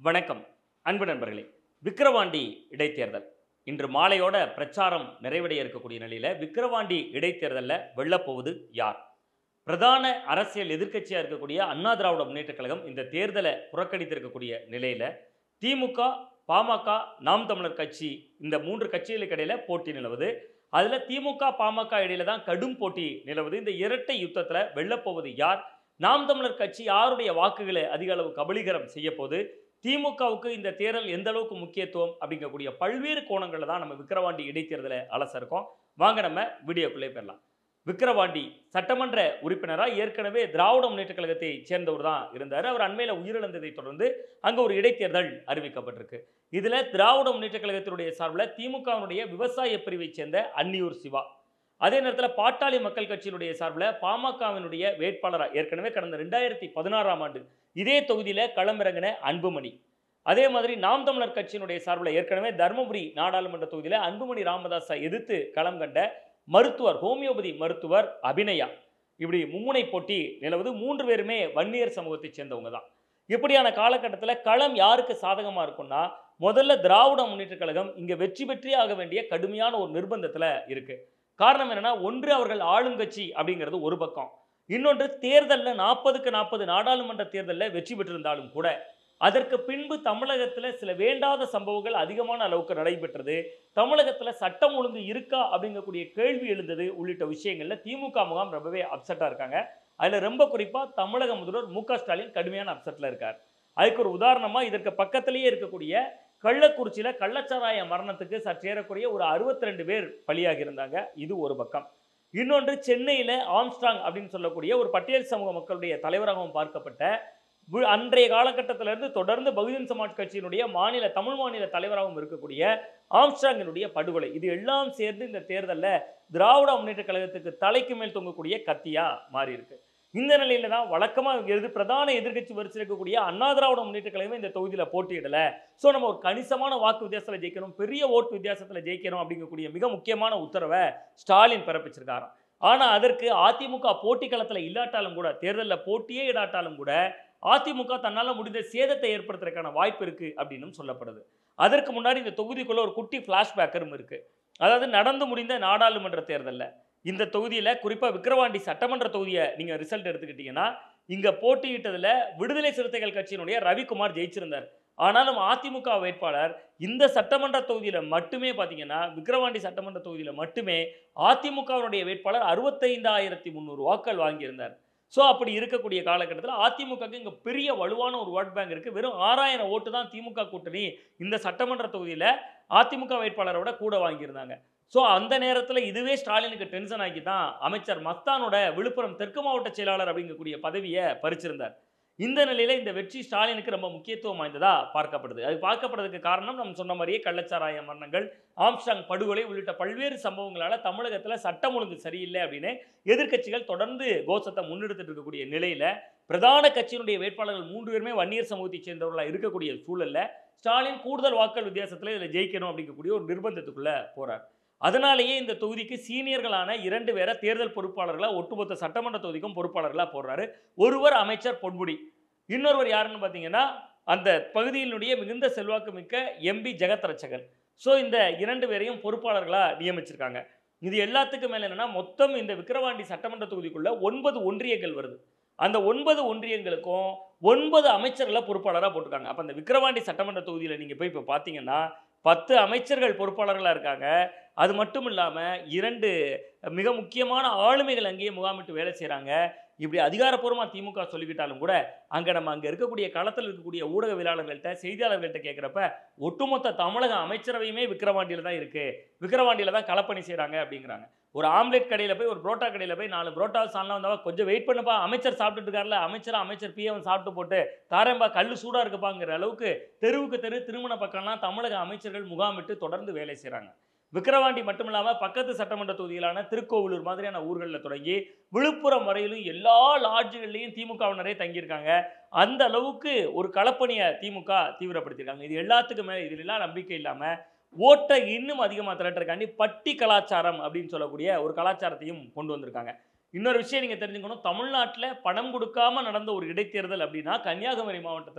வணக்கம் அன்பு நண்பர்களே. விக்கிரவாண்டி இடைத்தேர்தல் இன்று மாலையோட பிரச்சாரம் நிறைவடைய இருக்கக்கூடிய நிலையில் விக்கிரவாண்டி இடைத்தேர்தலில் வெல்லப்போவது யார்? பிரதான அரசியல் எதிர்க்கட்சியாக இருக்கக்கூடிய அண்ணா திராவிட முன்னேற்றக் கழகம் இந்த தேர்தலை புறக்கணித்திருக்கக்கூடிய நிலையில் திமுக, பாமக, நாம் தமிழர் கட்சி இந்த மூன்று கட்சிகளுக்கு இடையில போட்டி நிலவுது. அதில் திமுக, பாமக இடையில தான் கடும் போட்டி நிலவுது. இந்த இரட்டை யுத்தத்தில் வெல்லப்போவது யார்? நாம் தமிழர் கட்சி யாருடைய வாக்குகளை அதிக அளவு கபலீகரம் செய்ய போது? திமுகவுக்கு இந்த தேர்தல் எந்த அளவுக்கு முக்கியத்துவம் அப்படிங்கக்கூடிய பல்வேறு கோணங்களில் தான் நம்ம விக்கிரவாண்டி இடைத்தேர்தலை அலச இருக்கோம். வாங்க நம்ம வீடியோக்குள்ளே போயிடலாம். விக்கிரவாண்டி சட்டமன்ற உறுப்பினராக ஏற்கனவே திராவிட முன்னேற்ற கழகத்தை சேர்ந்தவர் தான் இருந்தார். அவர் அண்மையில் உயிரிழந்ததை தொடர்ந்து அங்கே ஒரு இடைத்தேர்தல் அறிவிக்கப்பட்டிருக்கு. இதில் திராவிட முன்னேற்ற கழகத்தினுடைய சார்பில் திமுகவினுடைய விவசாய பிரிவை சேர்ந்த அன்னியூர் சிவா, அதே நேரத்தில் பாட்டாளி மக்கள் கட்சியினுடைய சார்பில் பாமகவினுடைய வேட்பாளராக ஏற்கனவே கடந்த 2016ஆம் ஆண்டு இதே தொகுதியில் களமிறங்கின அன்புமணி, அதே மாதிரி நாம் தமிழர் கட்சியினுடைய சார்பில் ஏற்கனவே தருமபுரி நாடாளுமன்ற தொகுதியில் அன்புமணி ராமதாஸை எதிர்த்து களம் கண்ட மருத்துவர், ஹோமியோபதி மருத்துவர் அபிநயா, இப்படி மும்முனை போட்டி நிலவுது. 3 பேருமே வன்னியர் சமூகத்தை சேர்ந்தவங்க தான். இப்படியான காலகட்டத்தில் களம் யாருக்கு சாதகமாக இருக்கும்னா, முதல்ல திராவிட முன்னேற்ற கழகம் இங்கே வெற்றி பெற்றே ஆக வேண்டிய கடுமையான ஒரு நிர்பந்தத்தில் இருக்கு. காரணம் என்னன்னா, ஒன்று அவர்கள் ஆளுங்கட்சி அப்படிங்கிறது ஒரு பக்கம், இன்னொன்று தேர்தலில் 40க்கு 40 நாடாளுமன்ற தேர்தலில் வெற்றி பெற்றிருந்தாலும் கூட அதற்கு பின்பு தமிழகத்தில் சில வேண்டாத சம்பவங்கள் அதிகமான அளவுக்கு நடைபெற்றது. தமிழகத்தில் சட்டம் ஒழுங்கு இருக்கா அப்படிங்கக்கூடிய கேள்வி எழுந்தது உள்ளிட்ட விஷயங்களில் திமுக முகாம் ரொம்பவே அப்செட்டாக இருக்காங்க. அதில் ரொம்ப குறிப்பாக தமிழக முதல்வர் மு.க. ஸ்டாலின் கடுமையான அப்செட்டில் இருக்கார். அதுக்கு ஒரு உதாரணமாக இதற்கு பக்கத்திலேயே இருக்கக்கூடிய கள்ளக்குறிச்சியில் கள்ளச்சாராய மரணத்துக்கு சற்றேறக்குறைய ஒரு 62 பேர் பலியாகி இருந்தாங்க. இது ஒரு பக்கம். இன்னொன்று சென்னையில் ஆம்ஸ்ட்ராங் அப்படின்னு சொல்லக்கூடிய ஒரு பட்டியல் சமூக மக்களுடைய தலைவராகவும் பார்க்கப்பட்ட அன்றைய காலகட்டத்திலிருந்து தொடர்ந்து பகுஜன் சமாஜ் கட்சியினுடைய தமிழ் மாநில தலைவராகவும் இருக்கக்கூடிய ஆம்ஸ்ட்ராங்கினுடைய படுகொலை, இது எல்லாம் சேர்ந்து இந்த தேர்தலில் திராவிட முன்னேற்ற கழகத்துக்கு தலைக்கு மேல் தொங்கக்கூடிய கத்தியா மாறி இருக்கு. இந்த நிலையில தான் வழக்கமாக பிரதான எதிர்க்கட்சி வரிசைக்கக்கூடிய அண்ணா திராவிட முன்னேற்ற கழகமே இந்த தொகுதியில் போட்டியிடல. ஸோ நம்ம ஒரு கணிசமான வாக்கு வித்தியாசத்தில் ஜெயிக்கணும், பெரிய ஓட்டு வித்தியாசத்தில் ஜெயிக்கணும் அப்படிங்கக்கூடிய மிக முக்கியமான உத்தரவை ஸ்டாலின் பிறப்பிச்சிருக்காராம். ஆனால் அதற்கு அதிமுக போட்டி களத்தில் இல்லாட்டாலும் கூட, தேர்தலில் போட்டியே இடாட்டாலும் கூட அதிமுக தன்னால் முடிந்த சேதத்தை ஏற்படுத்துறதுக்கான வாய்ப்பு இருக்கு அப்படின்னு சொல்லப்படுது. அதற்கு முன்னாடி இந்த தொகுதிக்குள்ள ஒரு குட்டி பிளாஷ்பேக்கரும் இருக்கு. அதாவது நடந்து முடிந்த நாடாளுமன்ற தேர்தலில் இந்த தொகுதியில் குறிப்பாக விக்கிரவாண்டி சட்டமன்ற தொகுதியை நீங்கள் ரிசல்ட் எடுத்துக்கிட்டீங்கன்னா, இங்கே போட்டியிட்டதில் விடுதலை சிறுத்தைகள் கட்சியினுடைய ரவிக்குமார் ஜெயிச்சிருந்தார். ஆனாலும் அதிமுக வேட்பாளர் இந்த சட்டமன்ற தொகுதியில் மட்டுமே பார்த்தீங்கன்னா, விக்கிரவாண்டி சட்டமன்ற தொகுதியில் மட்டுமே அதிமுகவினுடைய வேட்பாளர் 65,300 வாக்குகள் வாங்கியிருந்தார். ஸோ அப்படி இருக்கக்கூடிய காலகட்டத்தில் அதிமுகவுக்கு இங்கே பெரிய வலுவான ஒரு ஓட் பேங்க் இருக்குது. வெறும் 6000 ஓட்டு தான் திமுக கூட்டணி இந்த சட்டமன்ற தொகுதியில் அதிமுக வேட்பாளரோட கூட வாங்கியிருந்தாங்க. ஸோ அந்த நேரத்தில் இதுவே ஸ்டாலினுக்கு டென்ஷன் ஆக்கி தான் அமைச்சர் மஸ்தானோட விழுப்புரம் தெற்கு மாவட்ட செயலாளர் அப்படிங்கக்கூடிய பதவியை பறிச்சிருந்தார். இந்த நிலையில் இந்த வெற்றி ஸ்டாலினுக்கு ரொம்ப முக்கியத்துவம் வாய்ந்ததா பார்க்கப்படுது. அது பார்க்கப்படுறதுக்கு காரணம் நம்ம சொன்ன மாதிரியே கள்ளச்சாராய மரணங்கள், ஆம்ஸ்ட்ராங் படுகொலை உள்ளிட்ட பல்வேறு சம்பவங்களால் தமிழகத்தில் சட்டம் ஒழுங்கு சரியில்லை அப்படின்னு எதிர்க்கட்சிகள் தொடர்ந்து கோஷத்தை முன்னெடுத்துட்டு இருக்கக்கூடிய நிலையில் பிரதான கட்சியினுடைய வேட்பாளர்கள் 3 பேருமே வன்னியர் சமூகத்தை சேர்ந்தவர்களாக இருக்கக்கூடிய சூழலில் ஸ்டாலின் கூடுதல் வாக்குகள் வித்தியாசத்தில் இதில் ஜெயிக்கணும் அப்படிங்கக்கூடிய ஒரு நிர்பந்தத்துக்குள்ளே போகிறார். அதனாலேயே இந்த தொகுதிக்கு சீனியர்களான 2 பேரை தேர்தல் பொறுப்பாளர்களாக ஒட்டுமொத்த சட்டமன்ற தொகுதிக்கும் பொறுப்பாளர்களாக போடுறாரு. ஒருவர் அமைச்சர் பொன்முடி, இன்னொருவர் யாருன்னு பார்த்தீங்கன்னா அந்த பகுதியினுடைய மிகுந்த செல்வாக்கு மிக்க எம்பி ஜெகத்ரட்சகன். ஸோ இந்த 2 பேரையும் பொறுப்பாளர்களாக நியமிச்சிருக்காங்க. இது எல்லாத்துக்கும் மேலே என்னன்னா, மொத்தம் இந்த விக்கிரவாண்டி சட்டமன்ற தொகுதிக்குள்ள 9 ஒன்றியங்கள் வருது. அந்த 9 ஒன்றியங்களுக்கும் 9 அமைச்சர்களை பொறுப்பாளராக போட்டிருக்காங்க. அப்போ அந்த விக்கிரவாண்டி சட்டமன்ற தொகுதியில் நீங்கள் போய் இப்போ பார்த்தீங்கன்னா 10 அமைச்சர்கள் பொறுப்பாளர்களாக இருக்காங்க. அது மட்டும் இல்லாமல் 2 மிக முக்கியமான ஆளுமைகள் அங்கேயே முகாமிட்டு வேலை செய்கிறாங்க. இப்படி அதிகாரப்பூர்வமாக திமுக சொல்லிக்கிட்டாலும் கூட அங்கே இருக்கக்கூடிய களத்தில் இருக்கக்கூடிய ஊடகவியலாளர்கள்ட்ட, செய்தியாளர்கள்ட்ட கேட்குறப்ப ஒட்டுமொத்த தமிழக அமைச்சரவையுமே விக்கிரவாண்டியில் தான் இருக்குது, விக்கிரவாண்டியில் தான் களப்பணி செய்கிறாங்க அப்படிங்கிறாங்க. ஒரு ஆம்லெட் கடையில் போய், ஒரு புரோட்டா கடையில் போய் 4 புரோட்டா சால்னா வந்தவா கொஞ்சம் வெயிட் பண்ணுப்பா, அமைச்சர் சாப்பிட்டுட்டு இருக்காருல, அமைச்சர் பிஏவன் சாப்பிட்டு போட்டு தாரம்பா கல் சூடாக இருக்குப்பாங்கிற அளவுக்கு தெருவுக்கு தெரு திருமண பக்கம்லாம் தமிழக அமைச்சர்கள் முகாமிட்டு தொடர்ந்து வேலை செய்கிறாங்க. விக்கிரவாண்டி மட்டும் இல்லாமல் பக்கத்து சட்டமன்ற தொகுதிகளான திருக்கோவிலூர் மாதிரியான ஊர்களில் தொடங்கி விழுப்புரம் வரையிலும் எல்லா லாட்ஜுகள்லையும் திமுகவினரே தங்கியிருக்காங்க. அந்த அளவுக்கு ஒரு களப்பணியை திமுக தீவிரப்படுத்தியிருக்காங்க. இது எல்லாத்துக்கும் மேலே இதிலெல்லாம் நம்பிக்கை இல்லாமல் ஓட்டை இன்னும் அதிகமாக திரட்டுறக்காண்டி பட்டி கலாச்சாரம் அப்படின்னு சொல்லக்கூடிய ஒரு கலாச்சாரத்தையும் கொண்டு வந்திருக்காங்க. இன்னொரு விஷயம் நீங்கள் தெரிஞ்சுக்கணும், தமிழ்நாட்டில் பணம் கொடுக்காம நடந்த ஒரு இடைத்தேர்தல் அப்படின்னா கன்னியாகுமரி மாவட்டத்தில்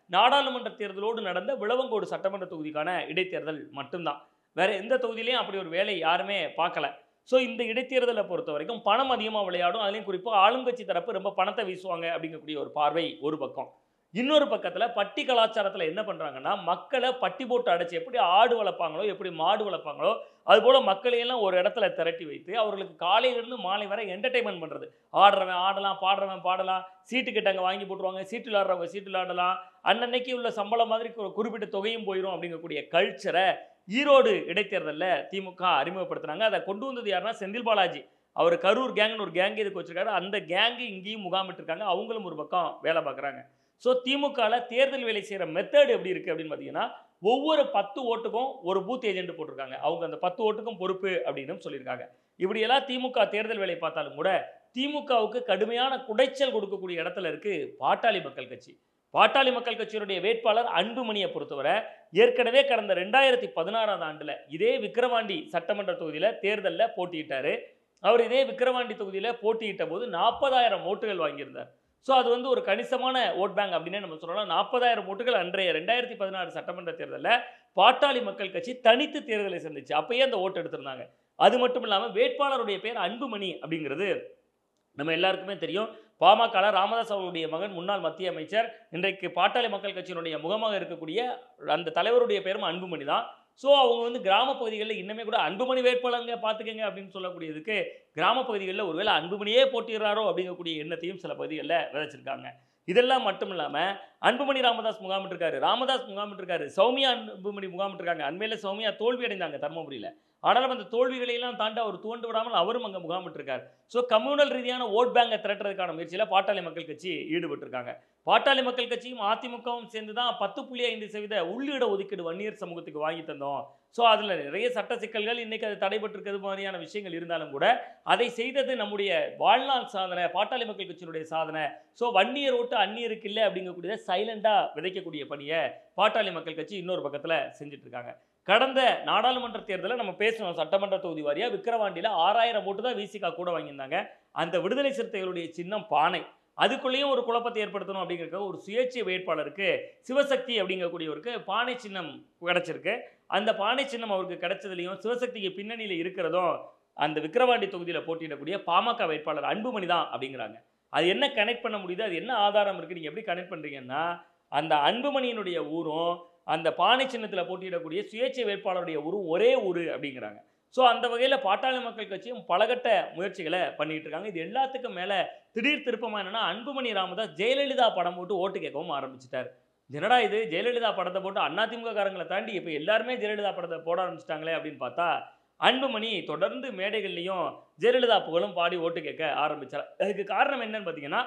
நாடாளுமன்ற தேர்தலோடு நடந்த விளவங்கோடு சட்டமன்ற தொகுதிக்கான இடைத்தேர்தல் மட்டும்தான். வேற எந்த தொகுதியிலையும் அப்படி ஒரு வேலை யாருமே பார்க்கல. ஸோ இந்த இடைத்தேர்தலை பொறுத்த வரைக்கும் பணம் அதிகமாக விளையாடும். அதுலேயும் குறிப்பாக ஆளுங்கட்சி தரப்பு ரொம்ப பணத்தை வீசுவாங்க அப்படிங்கக்கூடிய ஒரு பார்வை ஒரு பக்கம். இன்னொரு பக்கத்தில் பட்டி கலாச்சாரத்தில் என்ன பண்ணுறாங்கன்னா, மக்களை பட்டி போட்டு அடைச்சி எப்படி ஆடு வளர்ப்பாங்களோ, எப்படி மாடு வளர்ப்பாங்களோ, அதுபோல் மக்களையெல்லாம் ஒரு இடத்துல திரட்டி வைத்து அவர்களுக்கு காலையிலிருந்து மாலை வரை என்டர்டைன்மெண்ட் பண்ணுறது. ஆடுறவன் ஆடலாம், பாடுறவன் பாடலாம், சீட்டு கிட்ட அங்கே வாங்கி போட்டுருவாங்க, சீட்டு விளாடுறவங்க சீட்டு விளாடலாம், அன்னன்னைக்கு உள்ள சம்பளம் மாதிரி குறிப்பிட்ட தொகையும் போயிடும் அப்படிங்கக்கூடிய கல்ச்சரை ஈரோடு இடைத்தேர்தலில் திமுக அறிமுகப்படுத்தினாங்க. அதை கொண்டு வந்தது யாருன்னா செந்தில் பாலாஜி. அவர் கரூர் கேங்னு ஒரு கேங் இதுக்கு வச்சிருக்காரு. அந்த கேங்கு இங்கேயும் முகாமிட்டு இருக்காங்க. அவங்களும் ஒரு பக்கம் வேலை பார்க்குறாங்க. ஸோ திமுகவில் தேர்தல் வேலை செய்கிற மெத்தட் எப்படி இருக்குது அப்படின்னு பார்த்தீங்கன்னா, ஒவ்வொரு 10 ஓட்டுக்கும் ஒரு பூத் ஏஜென்ட் போட்டிருக்காங்க. அவங்க அந்த 10 ஓட்டுக்கும் பொறுப்பு அப்படின்னு சொல்லியிருக்காங்க. இப்படியெல்லாம் திமுக தேர்தல் வேலை பார்த்தாலும் கூட திமுகவுக்கு கடுமையான குடைச்சல் கொடுக்கக்கூடிய இடத்துல இருக்கு பாட்டாளி மக்கள் கட்சி. பாட்டாளி மக்கள் கட்சியினுடைய வேட்பாளர் அன்புமணியை பொறுத்தவரை ஏற்கனவே கடந்த 2016 ஆண்டில் இதே விக்கிரவாண்டி சட்டமன்ற தொகுதியில் தேர்தலில் போட்டியிட்டார். அவர் இதே விக்கிரவாண்டி தொகுதியில் போட்டியிட்ட போது 40,000 ஓட்டுகள் வாங்கியிருந்தார். ஸோ அது வந்து ஒரு கணிசமான ஓட் பேங்க் அப்படின்னே நம்ம சொல்லலாம். 40,000 ஓட்டுகள் அன்றைய 2016 சட்டமன்ற தேர்தலில் பாட்டாளி மக்கள் கட்சி தனித்து தேர்தலை சந்திச்சு அப்பயே அந்த ஓட்டு எடுத்திருந்தாங்க. அது மட்டும் இல்லாமல் வேட்பாளருடைய பேர் அன்புமணி அப்படிங்கிறது நம்ம எல்லாருக்குமே தெரியும். பாமக ராமதாஸ் அவர்களுடைய மகன் முன்னாள் மத்திய அமைச்சர், இன்றைக்கு பாட்டாளி மக்கள் கட்சியினுடைய முகமாக இருக்கக்கூடிய அந்த தலைவருடைய பேரும் அன்புமணி தான். ஸோ அவங்க வந்து கிராம பகுதிகளில் இன்னமே கூட அன்புமணி வேட்பாளருங்க பார்த்துக்கங்க அப்படின்னு சொல்லக்கூடியதுக்கு கிராம பகுதிகளில் ஒருவேளை அன்புமணியே போட்டிடுறாரோ அப்படிங்கக்கூடிய எண்ணத்தையும் சில பகுதிகளில் விதைச்சிருக்காங்க. இதெல்லாம் மட்டும் இல்லாமல் அன்புமணி ராமதாஸ் முகாமிட்டிருக்காரு, ராமதாஸ் முகாமிட்டிருக்காரு, சௌமியா அன்புமணி முகாமிட்டிருக்காங்க. அண்மையில் சௌமியா தோல்வி அடைந்தாங்க தர்மபுரியில். ஆனாலும் அந்த தோல்விகளையெல்லாம் தாண்டி அவர் துவண்டு விடாமல் அவரும் அங்கே முகாமிட்டிருக்கார். ஸோ கம்யூனல் ரீதியான ஓட் பேங்கை திரட்டுறதுக்கான முயற்சியில் பாட்டாளி மக்கள் கட்சி ஈடுபட்டிருக்காங்க. பாட்டாளி மக்கள் கட்சியும் அதிமுகவும் சேர்ந்து தான் 10.5% உள்ளீட ஒதுக்கீடு வன்னியர் சமூகத்துக்கு வாங்கி தந்தோம். ஸோ அதில் நிறைய சட்ட சிக்கல்கள் இன்றைக்கி அது தடைபட்டிருக்கிறது மாதிரியான விஷயங்கள் இருந்தாலும் கூட அதை செய்தது நம்முடைய வாழ்நாள் சாதனை, பாட்டாளி மக்கள் கட்சியினுடைய சாதனை. ஸோ வன்னியர் ஓட்டு அந்நியருக்கு இல்லை அப்படிங்கக்கூடியதை சைலண்டாக விதைக்கக்கூடிய பணியை பாட்டாளி மக்கள் கட்சி இன்னொரு பக்கத்தில் செஞ்சுட்டு இருக்காங்க. கடந்த நாடாளுமன்ற தேர்தலில் நம்ம பேசணும் சட்டமன்ற தொகுதி வாரியாக விக்கிரவாண்டியில் 6,000 ஓட்டு தான் விசிகா கூட வாங்கியிருந்தாங்க. அந்த விடுதலை சிறுத்தைகளுடைய சின்னம் பானை. அதுக்குள்ளேயும் ஒரு குழப்பத்தை ஏற்படுத்தணும் அப்படிங்கிற ஒரு சுயேட்சை வேட்பாளருக்கு சிவசக்தி அப்படிங்கக்கூடியவருக்கு பானை சின்னம் கிடைச்சிருக்கு. அந்த பானை சின்னம் அவருக்கு கிடைச்சதுலையும் சிவசக்திக்கு பின்னணியில் இருக்கிறதும் அந்த விக்கிரவாண்டி தொகுதியில் போட்டியிடக்கூடிய பாமக வேட்பாளர் அன்புமணி தான் அப்படிங்கிறாங்க. அது என்ன கனெக்ட் பண்ண முடியுது, அது என்ன ஆதாரம் இருக்குது, நீங்கள் எப்படி கனெக்ட் பண்ணுறீங்கன்னா அந்த அன்புமணியினுடைய ஊரும் அந்த பானை சின்னத்தில் போட்டியிடக்கூடிய சுயேட்சை வேட்பாளருடைய ஊரும் ஒரே ஊர் அப்படிங்கிறாங்க. ஸோ அந்த வகையில் பாட்டாளி மக்கள் கட்சியும் பலகட்ட முயற்சிகளை பண்ணிகிட்டு இருக்காங்க. இது எல்லாத்துக்கும் மேலே திடீர் திருப்பமாக என்னென்னா அன்புமணி ராமதாஸ் ஜெயலலிதா படம் போட்டு ஓட்டு கேட்கவும் ஆரம்பிச்சிட்டார். என்னடா இது ஜெயலலிதா படத்தை போட்டு அதிமுக காரங்களை தாண்டி இப்போ எல்லாருமே ஜெயலலிதா படத்தை போட ஆரம்பிச்சிட்டாங்களே அப்படின்னு பார்த்தா அன்புமணி தொடர்ந்து மேடைகள்லையும் ஜெயலலிதா புகழும் பாடி ஓட்டு கேட்க ஆரம்பித்தார். அதுக்கு காரணம் என்னன்னு பார்த்தீங்கன்னா,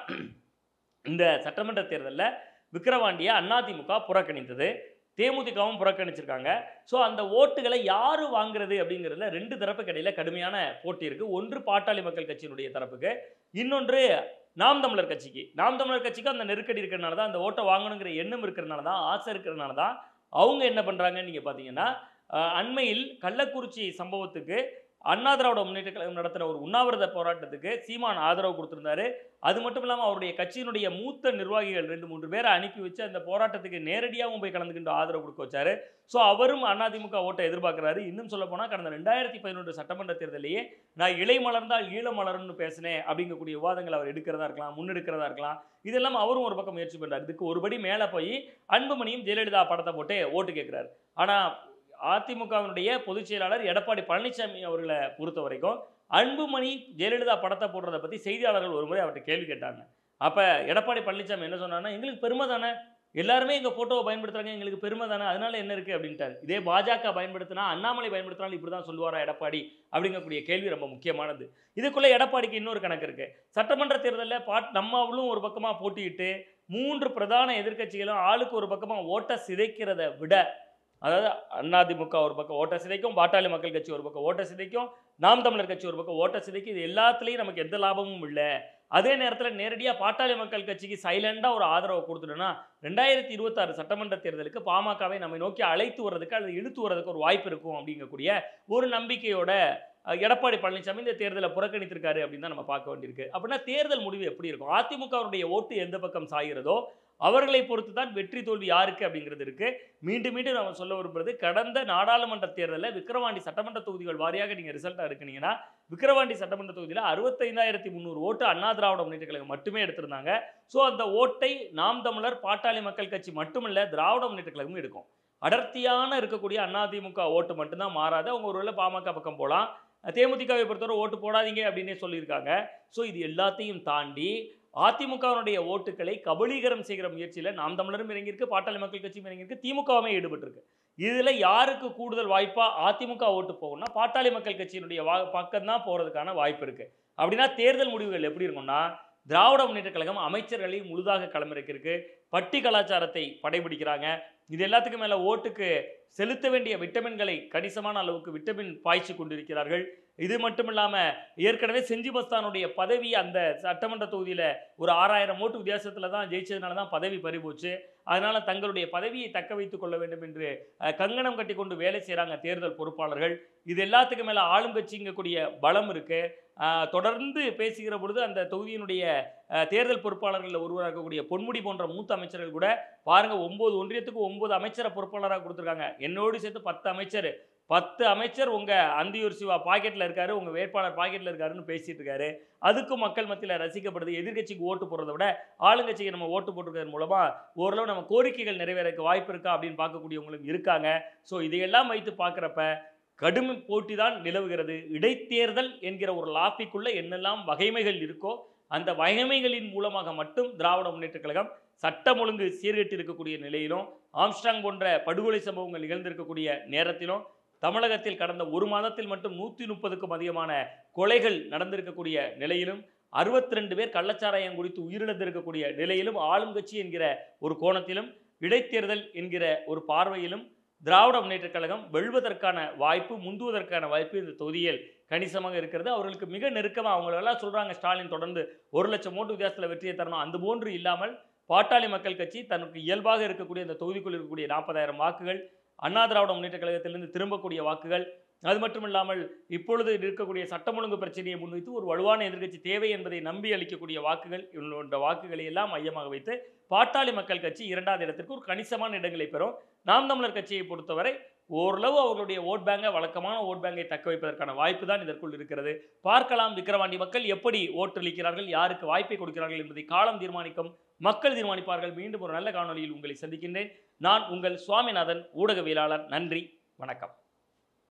இந்த சட்டமன்ற தேர்தலில் விக்கிரவாண்டியை அதிமுக புறக்கணித்தது, தேமுதிகவும் புறக்கணிச்சிருக்காங்க. ஸோ அந்த ஓட்டுகளை யார் வாங்குறது அப்படிங்கிறதுல 2 தரப்புக்கு இடையில் கடுமையான போட்டி இருக்குது. ஒன்று பாட்டாளி மக்கள் கட்சியினுடைய தரப்புக்கு, இன்னொன்று நாம் தமிழர் கட்சிக்கு. நாம் தமிழர் கட்சிக்கு அந்த நெருக்கடி இருக்கிறனால தான், அந்த ஓட்டை வாங்கணுங்கிற எண்ணம் இருக்கிறனால தான், ஆசை இருக்கிறனால தான் அவங்க என்ன பண்ணுறாங்கன்னு நீங்கள் பார்த்தீங்கன்னா, அண்மையில் கள்ளக்குறிச்சி சம்பவத்துக்கு அண்ணா திராவிட முன்னேற்ற கழகம் நடத்துகிற ஒரு உண்ணாவிரத போராட்டத்துக்கு சீமான் ஆதரவு கொடுத்துருந்தாரு. அது மட்டும் இல்லாமல் அவருடைய கட்சியினுடைய மூத்த நிர்வாகிகள் 2-3 பேரை அனுப்பி வச்சு அந்த போராட்டத்துக்கு நேரடியாகவும் போய் கலந்துக்கிட்டு ஆதரவு கொடுக்க வச்சாரு. ஸோ அவரும் அதிமுக ஓட்டை எதிர்பார்க்குறாரு. இன்னும் சொல்ல போனால் கடந்த 2011 சட்டமன்ற தேர்தலையே நான் இலை மலர்ந்தால் ஈழம் மலர்னு பேசினேன் அப்படிங்கக்கூடிய விவாதங்கள் அவர் எடுக்கிறதா இருக்கலாம், முன்னெடுக்கிறதா இருக்கலாம். இதெல்லாம் அவரும் ஒரு பக்கம் முயற்சி பண்ணுறாரு. இதுக்கு ஒருபடி மேலே போய் அன்புமணியும் ஜெயலலிதா படத்தை போட்டு ஓட்டு கேட்குறாரு. ஆனால் அதிமுகவினுடைய பொதுச் செயலாளர் எடப்பாடி பழனிசாமி அவர்களை பொறுத்த வரைக்கும் அன்புமணி ஜெயலலிதா படத்தை போடுறதை பற்றி செய்தியாளர்கள் ஒரு முறை அவர்கிட்ட கேள்வி கேட்டாங்க. அப்போ எடப்பாடி பழனிசாமி என்ன சொன்னாங்கன்னா, எங்களுக்கு பெருமை தானே, எல்லாருமே எங்கள் ஃபோட்டோவை பயன்படுத்துகிறாங்க, எங்களுக்கு பெருமை தானே, அதனால என்ன இருக்குது அப்படின்ட்டார். இதே பாஜக பயன்படுத்தினா, அண்ணாமலை பயன்படுத்தினாலும் இப்படி தான் சொல்லுவாரா எடப்பாடி அப்படிங்கக்கூடிய கேள்வி ரொம்ப முக்கியமானது. இதுக்குள்ளே எடப்பாடிக்கு இன்னொரு கணக்கு இருக்குது. சட்டமன்ற தேர்தலில் நம்மளும் ஒரு பக்கமாக போட்டியிட்டு 3 பிரதான எதிர்க்கட்சிகளும் ஆளுக்கு ஒரு பக்கமாக ஓட்டை சிதைக்கிறத விட, அதாவது அதிமுக ஒரு பக்கம் ஓட்டை சிதைக்கும், பாட்டாளி மக்கள் கட்சி ஒரு பக்கம் ஓட்டை சிதைக்கும், நாம் தமிழர் கட்சி ஒரு பக்கம் ஓட்டை சிதைக்கும், இது எல்லாத்துலேயும் நமக்கு எந்த லாபமும் இல்லை. அதே நேரத்தில் நேரடியாக பாட்டாளி மக்கள் கட்சிக்கு சைலண்டாக ஒரு ஆதரவை கொடுத்துட்டோன்னா 2026 சட்டமன்ற தேர்தலுக்கு பாமகவை நம்ம நோக்கி அழைத்து வர்றதுக்கு அல்லது இழுத்து வர்றதுக்கு ஒரு வாய்ப்பு இருக்கும் அப்படிங்கக்கூடிய ஒரு நம்பிக்கையோட எடப்பாடி பழனிசாமி இந்த தேர்தலை புறக்கணித்திருக்காரு அப்படின்னு தான் நம்ம பார்க்க வேண்டியிருக்கு. அப்படின்னா தேர்தல் முடிவு எப்படி இருக்கும்? அதிமுகவுடைய ஓட்டு எந்த பக்கம் சாகிறதோ அவர்களை பொறுத்து தான் வெற்றி தோல்வி யாருக்கு அப்படிங்கிறது இருக்கு. மீண்டும் மீண்டும் நம்ம சொல்ல விரும்புறது, கடந்த நாடாளுமன்ற தேர்தலில் விக்கிரவாண்டி சட்டமன்ற தொகுதிகள் வாரியாக நீங்க ரிசல்ட் எடுக்குனீங்கன்னா, விக்கிரவாண்டி சட்டமன்ற தொகுதியில் 65,300 ஓட்டு அண்ணா திராவிட முன்னேற்ற கழகம் மட்டுமே எடுத்திருந்தாங்க. ஸோ அந்த ஓட்டை நாம் தமிழர், பாட்டாளி மக்கள் கட்சி மட்டுமல்ல, திராவிட முன்னேற்ற கழகமும் எடுக்கும். அடர்த்தியான இருக்கக்கூடிய அதிமுக ஓட்டு மட்டும்தான் மாறாது. அவங்க ஒருவேளை பாமக பக்கம் போலாம். தேமுதிகவை பொறுத்தவரை ஓட்டு போடாதீங்க அப்படின்னே சொல்லியிருக்காங்க. ஸோ இது எல்லாத்தையும் தாண்டி அதிமுகவினுடைய ஓட்டுகளை கபலீகரம் செய்கிற முயற்சியில் நாம் தமிழரும் இறங்கியிருக்கு, பாட்டாளி மக்கள் கட்சியும் இறங்கியிருக்கு, திமுகவுமே ஈடுபட்டிருக்கு. இதில் யாருக்கு கூடுதல் வாய்ப்பா அதிமுக ஓட்டு போகும்னா, பாட்டாளி மக்கள் கட்சியினுடைய பக்கம் தான் போறதுக்கான வாய்ப்பு இருக்கு. அப்படின்னா தேர்தல் முடிவுகள் எப்படி இருக்கும்னா, திராவிட முன்னேற்ற கழகம் அமைச்சர்களை முழுதாக களமிறக்கிருக்கு, பட்டி கலாச்சாரத்தை படைபிடிக்கிறாங்க. இது எல்லாத்துக்கும் மேல ஓட்டுக்கு செலுத்த வேண்டிய விட்டமின்களை கணிசமான அளவுக்கு விட்டமின் பாய்ச்சி கொண்டிருக்கிறார்கள். இது மட்டும் இல்லாம ஏற்கனவே செஞ்சி மஸ்தானுடைய பதவி அந்த சட்டமன்ற தொகுதியில ஒரு 6000 ஓட்டு வித்தியாசத்துல தான் ஜெயிச்சதுனால தான் பதவி பறிபோச்சு. அதனால தங்களுடைய பதவியை தக்க வைத்துக் கொள்ள வேண்டும் என்று கங்கணம் கட்டி கொண்டு வேலை செய்கிறாங்க தேர்தல் பொறுப்பாளர்கள். இது எல்லாத்துக்கும் மேலே ஆளுங்கட்சிங்கக்கூடிய பலம் இருக்கு. தொடர்ந்து பேசுகிற பொழுது அந்த தொகுதியினுடைய தேர்தல் பொறுப்பாளர்களில் ஒருவராக இருக்கக்கூடிய பொன்முடி போன்ற மூத்த அமைச்சர்கள் கூட பாருங்க, 9 ஒன்றியத்துக்கு 9 அமைச்சரை பொறுப்பாளராக கொடுத்துருக்காங்க. என்னோடு சேர்த்து 10 அமைச்சர், 10 அமைச்சர் உங்க அந்தியூர் சிவா பாக்கெட்ல இருக்காரு, உங்க வேட்பாளர் பாக்கெட்ல இருக்காருன்னு பேசிட்டு இருக்காரு. அதுக்கும் மக்கள் மத்தியில் ரசிக்கப்படுது. எதிர்கட்சிக்கு ஓட்டு போடுறதை விட ஆளுங்கட்சிக்கு நம்ம ஓட்டு போட்டுருக்கிறது மூலமா ஓரளவு நம்ம கோரிக்கைகள் நிறைவேறக்கு வாய்ப்பு இருக்கா அப்படின்னு பார்க்கக்கூடியவங்களும் இருக்காங்க. ஸோ இதையெல்லாம் வைத்து பார்க்குறப்ப கடும் போட்டி தான் நிலவுகிறது. இடைத்தேர்தல் என்கிற ஒரு லாபிக்குள்ள என்னெல்லாம் வகைமைகள் இருக்கோ அந்த வகைமைகளின் மூலமாக மட்டும் திராவிட முன்னேற்ற கழகம் சட்டம் ஒழுங்கு சீர்கெட்டு இருக்கக்கூடிய நிலையிலும், ஆம்ஸ்ட்ராங் போன்ற படுகொலை சம்பவங்கள் நிகழ்ந்திருக்கக்கூடிய நேரத்திலும், தமிழகத்தில் கடந்த ஒரு மாதத்தில் மட்டும் 130க்கும் அதிகமான கொலைகள் நடந்திருக்கக்கூடிய நிலையிலும், 62 பேர் கள்ளச்சாராயம் குடித்து உயிரிழந்திருக்கக்கூடிய நிலையிலும், ஆளும் கட்சி என்கிற ஒரு கோணத்திலும், இடைத்தேர்தல் என்கிற ஒரு பார்வையிலும் திராவிட முன்னேற்ற கழகம் வெல்வதற்கான வாய்ப்பு, முந்துவதற்கான வாய்ப்பு இந்த தொகுதியில் கணிசமாக இருக்கிறது. அவர்களுக்கு மிக நெருக்கமாக அவங்களெல்லாம் சொல்கிறாங்க, ஸ்டாலின் தொடர்ந்து 1,00,000 ஓட்டு வித்தியாசத்தில் வெற்றியை தரணும். அந்த போன்று இல்லாமல் பாட்டாளி மக்கள் கட்சி தனக்கு இயல்பாக இருக்கக்கூடிய அந்த தொகுதிக்குள் இருக்கக்கூடிய 40,000 வாக்குகள், அண்ணா திராவிட முன்னேற்ற கழகத்திலிருந்து திரும்பக்கூடிய வாக்குகள், அது மட்டும் இல்லாமல் இப்பொழுது இருக்கக்கூடிய சட்டம் ஒழுங்கு பிரச்சனையை முன்வைத்து ஒரு வலுவான எதிர்க்கட்சி தேவை என்பதை நம்பி அளிக்கக்கூடிய வாக்குகள், இவங்களோட வாக்குகளை எல்லாம் மையமாக வைத்து பாட்டாளி மக்கள் கட்சி 2வது இடத்திற்கு ஒரு கணிசமான இடங்களை பெறும். நாம் தமிழர் கட்சியை பொறுத்தவரை ஓரளவு அவர்களுடைய ஓட் பேங்கை, வழக்கமான ஓட் பேங்கை தக்க வைப்பதற்கான வாய்ப்பு தான் இதற்குள் இருக்கிறது. பார்க்கலாம் விக்கிரவாண்டி மக்கள் எப்படி ஓட்டளிக்கிறார்கள், யாருக்கு வாய்ப்பை கொடுக்கிறார்கள் என்பதை காலம் தீர்மானிக்கும், மக்கள் தீர்மானிப்பார்கள். மீண்டும் ஒரு நல்ல காணொலியில் உங்களை சந்திக்கின்றேன். நான் உங்கள் சுவாமிநாதன், ஊடகவியலாளர். நன்றி, வணக்கம்.